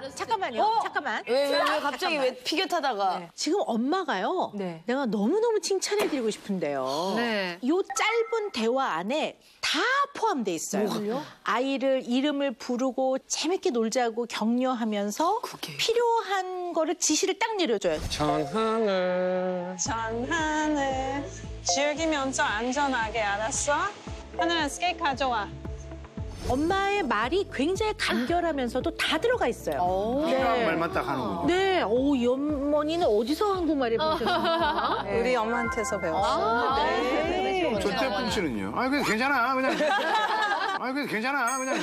잠깐만요. 잠깐만. 왜 갑자기 왜 피겨 타다가? 네. 지금 엄마가요. 네. 내가 너무너무 칭찬해드리고 싶은데요. 네. 요 짧은 대화 안에 다 포함돼 있어요. 아이를 이름을 부르고 재밌게 놀자고 격려하면서 필요한 거를 지시를 딱 내려줘요. 전하늘 전하늘 즐기면서 안전하게 알았어? 하늘아 스케이트 가져와. 엄마의 말이 굉장히 간결하면서도 다 들어가 있어요. 필요한 말만 딱 하는군요. 네, 이 어머니는 어디서 한국말을 배우셨습니까? 우리 엄마한테서 배웠어. 네. 전태풍 씨는요? 아니, 그래도 괜찮아. 그냥. 아니, 그래도 괜찮아. 그냥.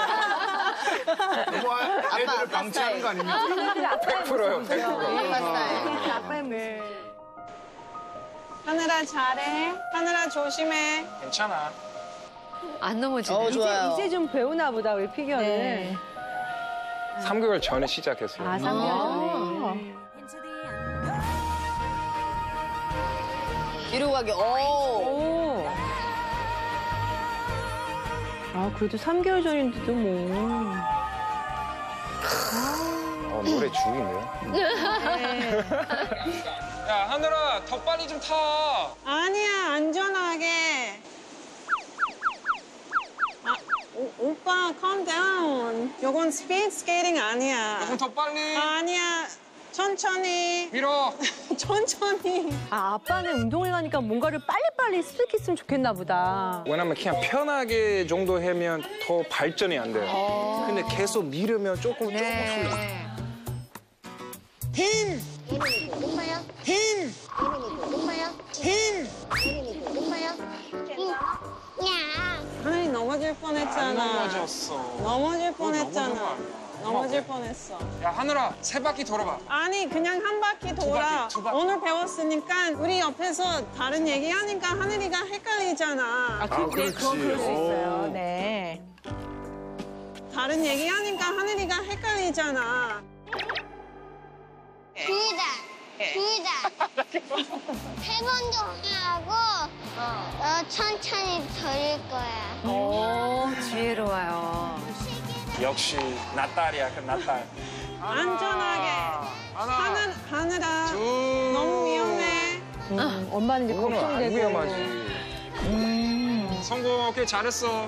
너무 애들을 방치하는 거 아닙니까? 100%요, 100%. 아빠의 하늘아 잘해. 하늘아 조심해. 괜찮아. 안 넘어지네. 좋아요. 이제 좀 배우나 보다, 우리 피겨는. 네. 3개월 전에 시작했어요. 3개월 전에. 뒤로 가게. 오. 그래도 3개월 전인데도 뭐. 노래 죽이네요. 야, 하늘아, 더 빨리 좀 타. 아니야 안전하게. 오빠 calm down. 요건 스피드 스케이팅 아니야. 조금 더 빨리. 아니야. 천천히. 밀어. 천천히. 아빠는 운동을 가니까 뭔가를 빨리빨리 했으면 좋겠나 보다. 왜냐면 그냥 편하게 정도 하면 더 발전이 안 돼요. 근데 계속 밀으면 조금씩. 핀. 엄마야? 핀. 엄마야? 핀. 엄마야? 야. 하늘이 넘어질 뻔했잖아. 넘어졌어. 넘어질 뻔했잖아. 넘어진 거 아니야. 넘어질 뻔했어. 야, 하늘아, 3바퀴 돌아봐. 아니 그냥 한 바퀴 돌아. 두 바퀴. 오늘 배웠으니까 우리 옆에서 다른 얘기하니까 하늘이가 헷갈리잖아. 네, 그건 그럴 수 있어요. 네. 다른 얘기하니까 하늘이가 헷갈리잖아. 둘다 3번도 하고 천천히 돌릴 거야. 지혜로워요. 역시 나 딸이야, 그 나 딸. 안전하게. 하늘아. 둘. 너무 위험해. 엄마는 이제 오늘 안 걱정되고. 위험하지. 성공, 오케이, 잘했어.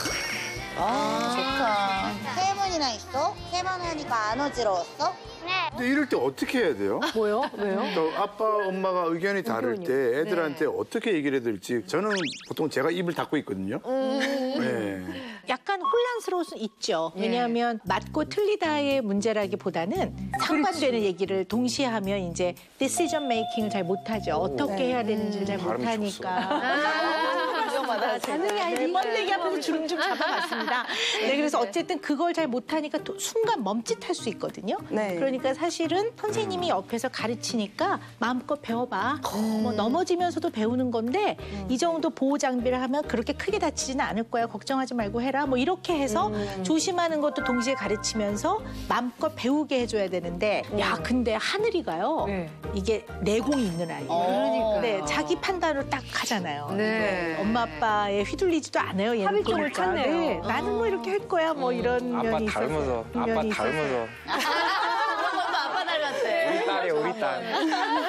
좋다. 3번이나 있어? 3번 하니까 안 어지러웠어? 네. 근데 이럴 때 어떻게 해야 돼요? 뭐요? 왜요? 그러니까 아빠, 엄마가 의견이 다를 때 애들한테 어떻게 얘기를 해야 될지 저는 보통 제가 입을 닫고 있거든요. 네. 약간 혼란스러울 수 있죠. 왜냐하면 맞고 틀리다의 문제라기보다는 상반되는 얘기를 동시에 하면 이제 디시전 메이킹을 잘 못하죠. 어떻게 해야 되는지를 잘 발음이 못하니까. 자능이 아니고 번데기 앞에서 주름 좀 잡아봤습니다. 네, 그래서 어쨌든 그걸 잘 못하니까 순간 멈칫할 수 있거든요. 네. 그러니까 사실은 선생님이 옆에서 가르치니까 마음껏 배워봐. 뭐 넘어지면서도 배우는 건데 이 정도 보호 장비를 하면 그렇게 크게 다치지는 않을 거야. 걱정하지 말고 해라. 뭐 이렇게 해서 조심하는 것도 동시에 가르치면서 마음껏 배우게 해줘야 되는데 야 근데 하늘이가요. 네. 이게 내공이 있는 아이예요. 그러니까요. 네, 자기 판단으로 딱 하잖아요. 네. 엄마 아빠에 휘둘리지도 않아요. 얘는 합의점을 보니까. 찾네요. 네, 나는 뭐 이렇게 할 거야. 뭐 이런 아빠 면이 닮아서, 있어서. 아빠 면이 닮아서. 아빠 닮았대. 우리 딸이야, 우리 딸.